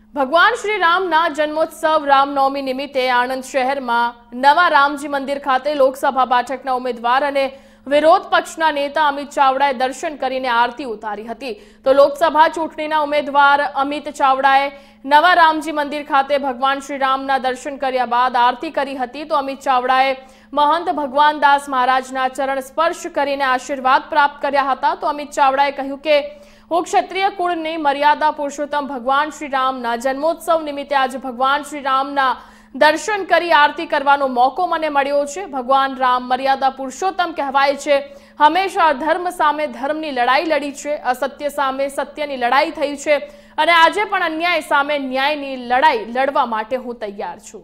ભગવાન શ્રી રામના જન્મોત્સવ રામનવમી નિમિત્તે આણંદ શહેરમાં નવા રામજી મંદિર ખાતે લોકસભા બેઠકના ઉમેદવાર અને વિરોધ પક્ષના નેતા અમિત ચાવડાએ દર્શન કરીને આરતી ઉતારી હતી। તો લોકસભા ચૂંટણીના ઉમેદવાર અમિત ચાવડાએ નવા રામજી મંદિર ખાતે ભગવાન શ્રી રામના દર્શન કર્યા બાદ આરતી કરી હતી। તો અમિત ચાવડાએ महंत भगवान दास महाराजना चरण स्पर्श करीने आशीर्वाद प्राप्त कर्या हता। तो अमित चावड़ाए कह्युं के हूँ क्षत्रिय कुळनी मर्यादा पुरुषोत्तम भगवान श्री रामना जन्मोत्सव निमित्ते आज भगवान श्री रामना दर्शन करी आरती करवानो मौको मने मळ्यो छे। भगवान राम मर्यादा पुरुषोत्तम कहेवाय छे। हमेशा अधर्म सामे धर्मनी लड़ाई लड़ी छे, असत्य सामे सत्यनी लड़ाई थई छे अने आजे पण अन्याय सामे न्यायनी लड़ाई लड़वा माटे हूँ तैयार छुं।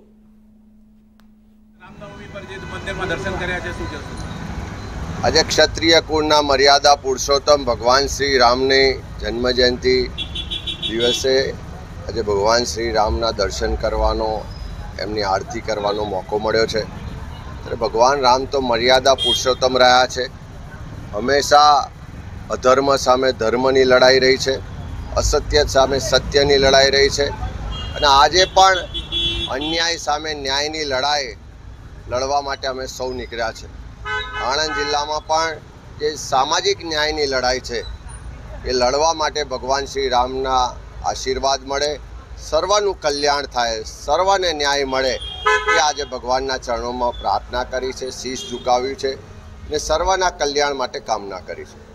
आज क्षत्रिय कुळना मर्यादा पुरुषोत्तम भगवान श्री रामने जन्म जयंती दिवसे आज भगवान श्री रामना दर्शन करवानो एमनी आरती करवानो मौको मळ्यो छे। त्यारे भगवान राम तो मर्यादा पुरुषोत्तम रह्या छे। हमेशा अधर्म सामे धर्मनी लड़ाई रही है, असत्य सामे सत्यनी लड़ाई रही है अने आजे पण अन्याय सामे न्यायनी लड़ाई लड़वा माटे अमे सौ निकळ्या छे। आणंद जिल्लामां पण जे सामाजिक न्यायनी लड़ाई है ये लड़वा माटे भगवान श्री रामना आशीर्वाद मळे, सर्वनु कल्याण थाय, सर्वने न्याय मळे ए आज भगवानना चरणों में प्रार्थना करी है, शीश झुकाव्युं छे ने सर्वना कल्याण माटे कामना करी है।